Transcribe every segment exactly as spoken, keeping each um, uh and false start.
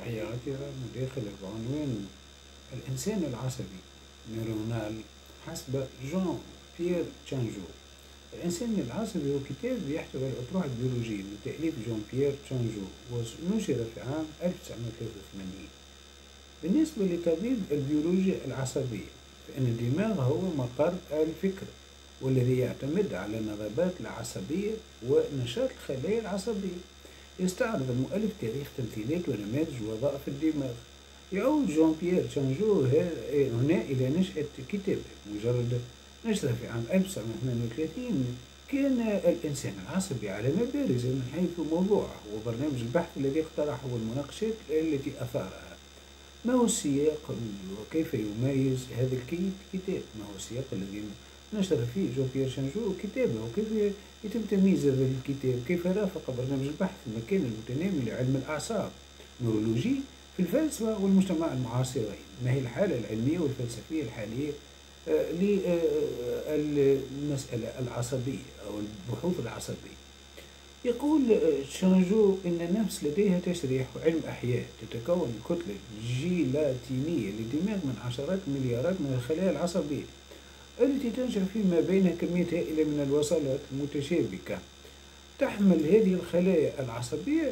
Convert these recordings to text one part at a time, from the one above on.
تحياتي مداخلة بعنوان الإنسان العصبي نيورونال حسب جون بيير تشانجو. الإنسان العصبي هو كتاب يحتوي على الأطروحة البيولوجية من تأليف جون بيير تشانجو ونشر في عام ألف وتسعمائة وثلاثة وثمانين. بالنسبة لطبيب البيولوجيا العصبية فإن الدماغ هو مقر الفكر والذي يعتمد على النضبات العصبية ونشاط الخلايا العصبية. يستعرض المؤلف تاريخ تمثيلات ونماذج وظائف الدماغ. يعود جون بيير تشانجو هنا إلى نشأة كتابه. مجرد نشره في عام ألف وتسعمائة وثمانية وثلاثين كان الإنسان العصبي علامة بارزة من حيث موضوعه وبرنامج البحث الذي اقترحه والمناقشات التي أثارها. ما هو السياق وكيف يميز هذا الكتاب؟ ما هو السياق الذي نشر فيه جون بيير تشانجو كتابه وكيف يتم تمييز هذا الكتاب؟ كيف رافق برنامج البحث المكان المتنامي لعلم الأعصاب نورولوجي في الفلسفة والمجتمع المعاصرين؟ ما هي الحالة العلمية والفلسفية الحالية للمسألة العصبية أو البحوث العصبية؟ يقول تشانجو إن النفس لديها تشريح وعلم أحياء تتكون من كتلة جيلاتينية للدماغ من عشرات مليارات من الخلايا العصبية التي تنشأ فيما بينها كمية هائلة من الوصلات المتشابكة. تحمل هذه الخلايا العصبية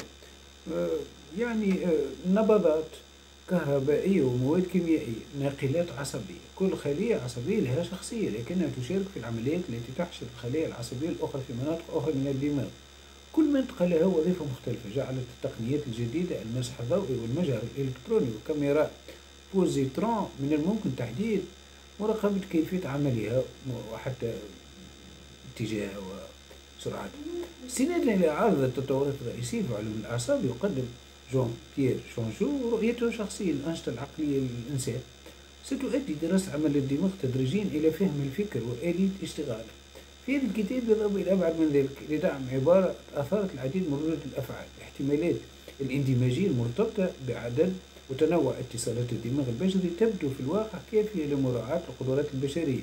يعني نبضات كهربائية ومواد كيميائية ناقلات عصبية. كل خلية عصبية لها شخصية لكنها تشارك في العمليات التي تحشد الخلايا العصبية الأخرى في مناطق أخرى من الدماغ. كل منطقة لها وظيفة مختلفة. جعلت التقنيات الجديدة المسح الضوئي والمجهر الإلكتروني وكاميرا بوزيترون من الممكن تحديد مراقبة كيفية عملها وحتى اتجاهها وسرعتها. استنادا إلى عرض التطورات الرئيسية في علوم الأعصاب يقدم جون بيير تشانجو رؤيته الشخصية للأنشطة العقلية للإنسان. ستؤدي دراسة عمل الدماغ تدريجيا إلى فهم الفكر وآلية اشتغاله. في هذا الكتاب يذهب إلى أبعد من ذلك لدعم عبارة أثارت العديد من ردود الأفعال. احتمالات الاندماجية المرتبطة بعدد وتنوع اتصالات الدماغ البشري تبدو في الواقع كافية لمراعاة القدرات البشرية.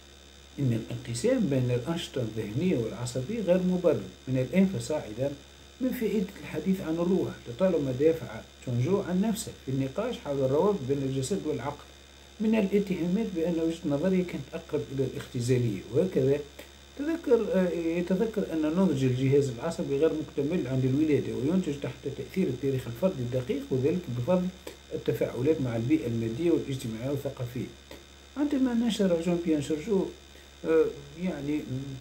إن الانقسام بين الأنشطة الذهنية والعصبية غير مبرر. من الآن فصاعدا من فائدة الحديث عن الروح. لطالما دافع تشانجو عن نفسه في النقاش حول الروابط بين الجسد والعقل من الاتهامات بأن وجهة نظره كانت أقرب إلى الاختزالية. وهكذا تذكر يتذكر أن نضج الجهاز العصبي غير مكتمل عند الولادة وينتج تحت تأثير التاريخ الفردي الدقيق وذلك بفضل التفاعلات مع البيئة المادية والاجتماعية والثقافية. عندما نشر جون بيير تشانجو يعني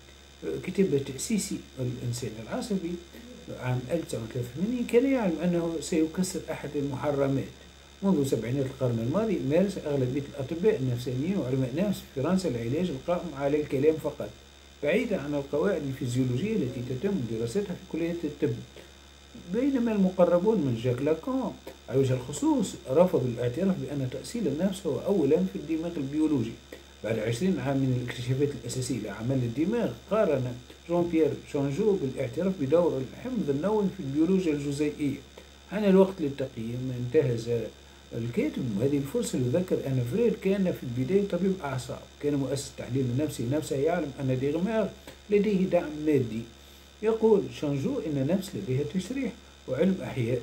كتاب تأسيسي الإنسان العصبي عام ألف وتسعمائة وثلاثة وثمانين كان يعلم أنه سيكسر أحد المحرمات. منذ سبعينات القرن الماضي مارس أغلبية الأطباء النفسانيين وعلماء النفس في فرنسا العلاج القائم على الكلام فقط بعيدا عن القواعد الفيزيولوجية التي تتم دراستها في كلية الطب. بينما المقربون من جاك لاكان على وجه الخصوص رفضوا الاعتراف بأن تأصيل النفس هو أولا في الدماغ البيولوجي. بعد عشرين عام من الاكتشافات الأساسية لأعمال الدماغ قارن جون بيير تشانجو بالاعتراف بدور الحمض النووي في البيولوجيا الجزيئية. حان الوقت للتقييم. انتهز الكاتب هذه الفرصة ليذكر أن فريد كان في البداية طبيب أعصاب. كان مؤسس التحليل النفسي نفسه يعلم أن الدماغ لديه دعم مادي. يقول تشانجو إن النفس لديها تشريح وعلم أحياء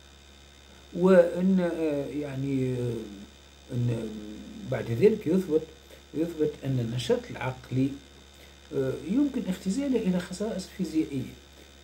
وأن يعني أن بعد ذلك يثبت يثبت أن النشاط العقلي يمكن اختزاله إلى خصائص فيزيائية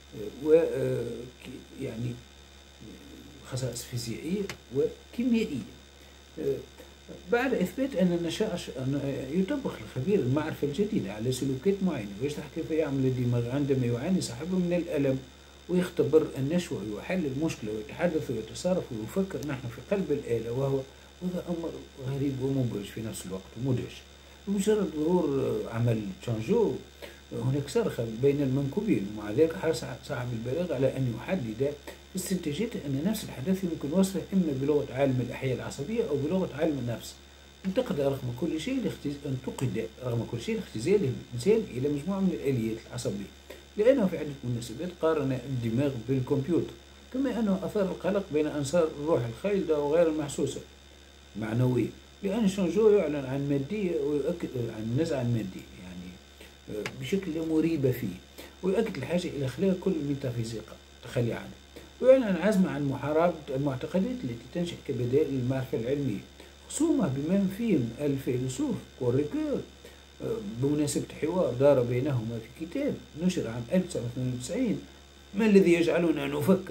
ويعني خصائص فيزيائية وكيميائية. بعد إثبات أن النشاط يطبق الخبير المعرفة الجديدة على سلوكات معينة ويشرح كيف يعمل الدماغ عندما يعاني صاحبه من الألم ويختبر النشوة ويحل المشكلة ويتحدث ويتصرف ويفكر. نحن في قلب الآلة وهو هذا أمر غريب ومبهج في نفس الوقت ومدهش. بمجرد ظهور عمل تشانجو هناك صرخة بين المنكوبين ومع ذلك حرص صاحب البلاغ على أن يحدد استنتاجاته أن نفس الحدث يمكن وصفه إما بلغة عالم الأحياء العصبية أو بلغة علم النفس. انتقد رغم كل شيء انتقد رغم كل شيء اختزال الإنسان إلى مجموعة من الآليات العصبية لأنه في عدة مناسبات قارن الدماغ بالكمبيوتر. كما أنه أثار القلق بين أنصار الروح الخالدة وغير المحسوسة معنوية. لأن تشانجو يعلن عن مادية ويؤكد عن النزعة المادية يعني بشكل مريبة فيه ويؤكد الحاجة إلى إخلاء كل الميتافيزيقا تخلي عنه. ويعلن عزمه عن محاربة المعتقدات التي تنشأ كبدائل للمعرفة العلمية، خصومه بمن فيهم الفيلسوف كوريكور بمناسبة حوار دار بينهما في كتاب نشر عام ألف وتسعمائة وثمانية وتسعين. ما الذي يجعلنا نفكر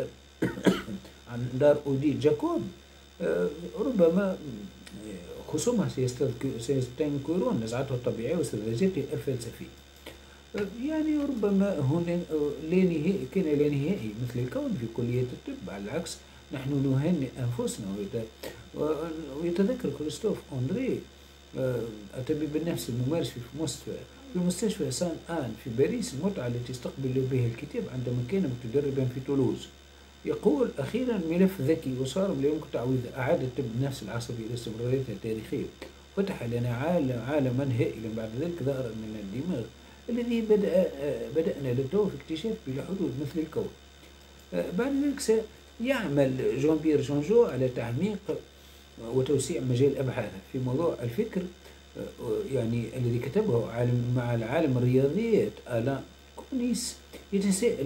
عن دار أوديت جاكوب. ربما خصومها سيستنكرون نزعته الطبيعية واستدراجاته الفلسفية. يعني ربما هنا لا نهائي كان لا نهائي مثل الكون في كلية الطب. على العكس نحن نهنئ أنفسنا. ويتذكر كريستوف أندري الطبيب النفسي الممارس في مستشفى في مستشفى سان آن في باريس المتعة التي استقبل بها الكتاب عندما كان متدربا في تولوز. يقول: أخيرا ملف ذكي وصارم لا يمكن تعويضه، أعاد الطب النفسي العصبي إلى استمراريته التاريخية، فتح لنا عالم عالما هائلا بعد ذلك ظهر من الدماغ الذي بدأ بدأنا للتو في اكتشاف بلا حدود مثل الكون. بعد ذلك سيعمل جون بيير جونجو على تعميق وتوسيع مجال أبحاثه في موضوع الفكر، يعني الذي كتبه عالم مع العالم الرياضيات آلان كونيس، يتساءل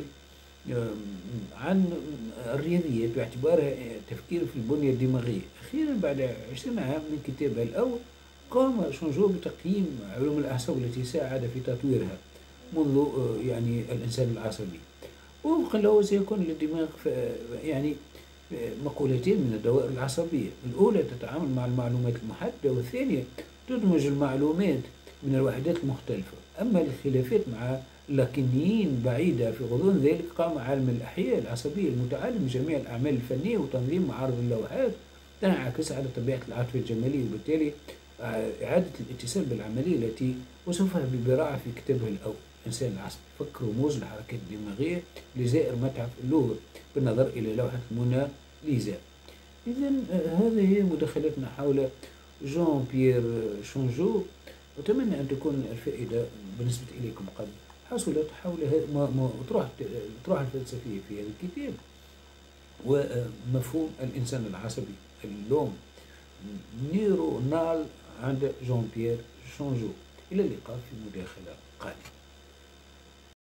عن الرياضيات باعتبارها تفكير في البنية الدماغية. أخيرا بعد عشرين عام من كتابه الأول قام جونجو بتقييم علوم الأعصاب التي ساعد في تطويرها منذ يعني الإنسان العصبي. وفقا له سيكون للدماغ يعني مقولتين من الدوائر العصبية: الأولى تتعامل مع المعلومات المحددة، والثانية تدمج المعلومات من الوحدات المختلفة. أما الخلافات مع اللاتينيين بعيدة في غضون ذلك، قام عالم الأحياء العصبية المتعلم بجميع الأعمال الفنية وتنظيم معارض اللوحات تنعكس على طبيعة العاطفة الجمالية، وبالتالي إعادة الاتصال بالعملية التي وصفها ببراعة في كتابه الأول إنسان العصبي، فك رموز الحركات الدماغية لزائر متحف اللوفر بالنظر إلى لوحة موناليزا. إذا هذه هي مداخلتنا حول جون بيير جونجو. أتمنى أن تكون الفائدة بالنسبة إليكم قد حصلت حول أطروحة الأطروحة الفلسفية في هذا الكتاب ومفهوم الإنسان العصبي، اللوم نيرونال عند جون بيير جونجو. إلى اللقاء في مداخلة قادمة.